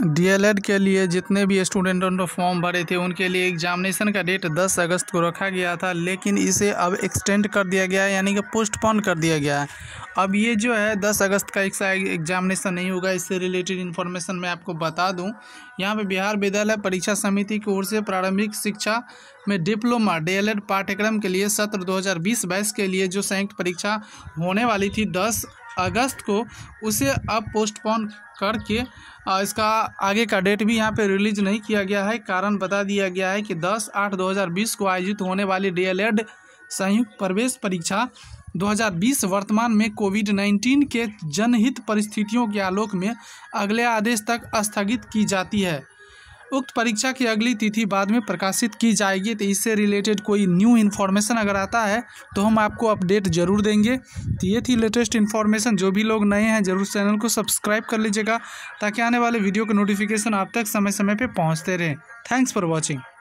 DElEd के लिए जितने भी स्टूडेंटों ने फॉर्म भरे थे उनके लिए एग्जामिनेशन का डेट 10 अगस्त को रखा गया था, लेकिन इसे अब एक्सटेंड कर दिया गया है, यानी कि पोस्टपोन कर दिया गया है। अब ये जो है 10 अगस्त का एग्जामिनेशन नहीं होगा। इससे रिलेटेड इन्फॉर्मेशन मैं आपको बता दूं, यहाँ पे बिहार विद्यालय परीक्षा समिति की ओर से प्रारंभिक शिक्षा में डिप्लोमा डीएलएड पाठ्यक्रम के लिए सत्र 2020-22 के लिए जो संयुक्त परीक्षा होने वाली थी 10 अगस्त को, उसे अब पोस्टपोन करके इसका आगे का डेट भी यहाँ पे रिलीज नहीं किया गया है। कारण बता दिया गया है कि 10/8/2020 को आयोजित होने वाली डीएलएड संयुक्त प्रवेश परीक्षा 2020 वर्तमान में कोविड-19 के जनहित परिस्थितियों के आलोक में अगले आदेश तक स्थगित की जाती है। उक्त परीक्षा की अगली तिथि बाद में प्रकाशित की जाएगी। तो इससे रिलेटेड कोई न्यू इन्फॉर्मेशन अगर आता है तो हम आपको अपडेट ज़रूर देंगे। तो ये थी लेटेस्ट इन्फॉर्मेशन। जो भी लोग नए हैं ज़रूर चैनल को सब्सक्राइब कर लीजिएगा ताकि आने वाले वीडियो के नोटिफिकेशन आप तक समय समय पे पहुंचते रहें। Thanks for watching.